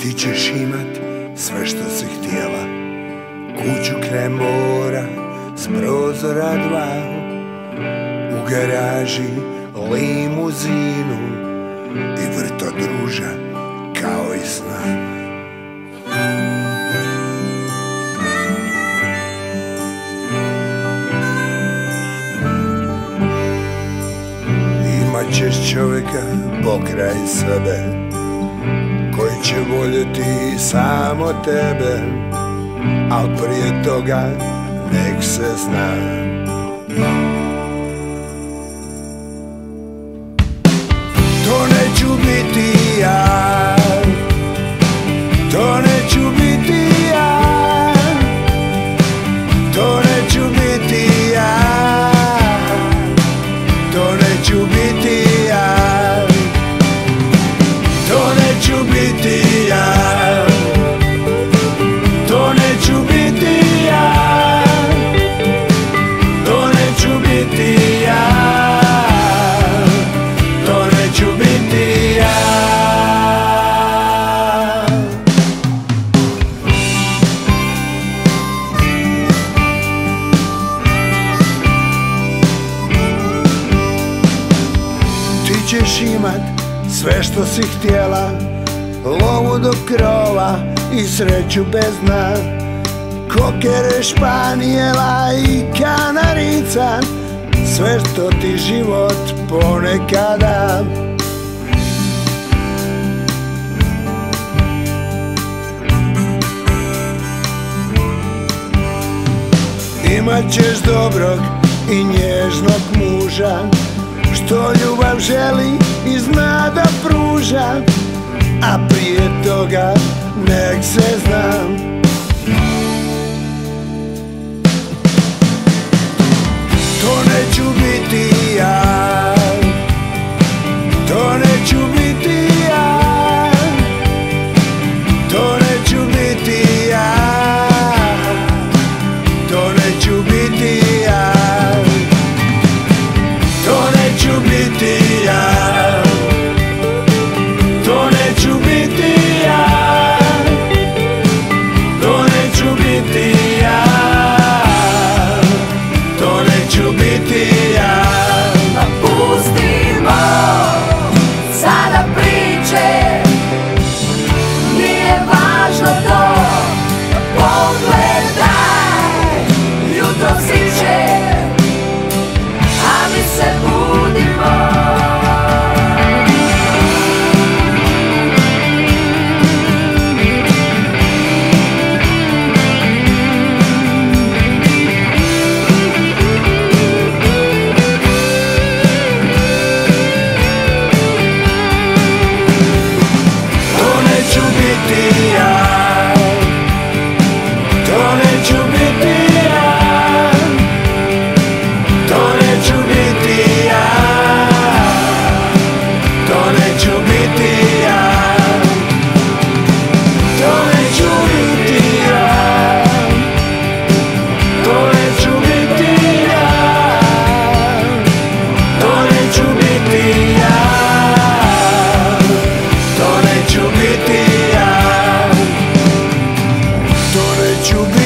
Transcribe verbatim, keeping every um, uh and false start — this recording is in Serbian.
Ti ćeš imat sve što si htjela, kuću kraj mora s prozora dva, u garaži limuzinu i vrto druža kao i sna. Imat ćeš čovjeka pokraj sebe koji će voljeti samo tebe, al prije toga nek se zna. To neću biti ja, to neću biti ja, to neću biti ja, to neću biti ja, to neću biti ja, to neću biti ja, to neću biti ja, to neću biti ja. Ti ćeš imat sve što si htjela, lovu do krova i sreću bez dna, kokere, španijela i kanarica, sve što ti život ponekada. Imat ćeš dobrog i nježnog muža, što ljubav želi i zna da pruža, a prije toga nek se zna. To neću biti ja, to neću biti ja, to neću biti ja, to neću biti ja, to neću biti ja, to neću biti ja, to neću biti ja, to neću biti ja. Pa pustimo sada priče, nije važno to, pogledaj, jutro siće, a mi se budimo. You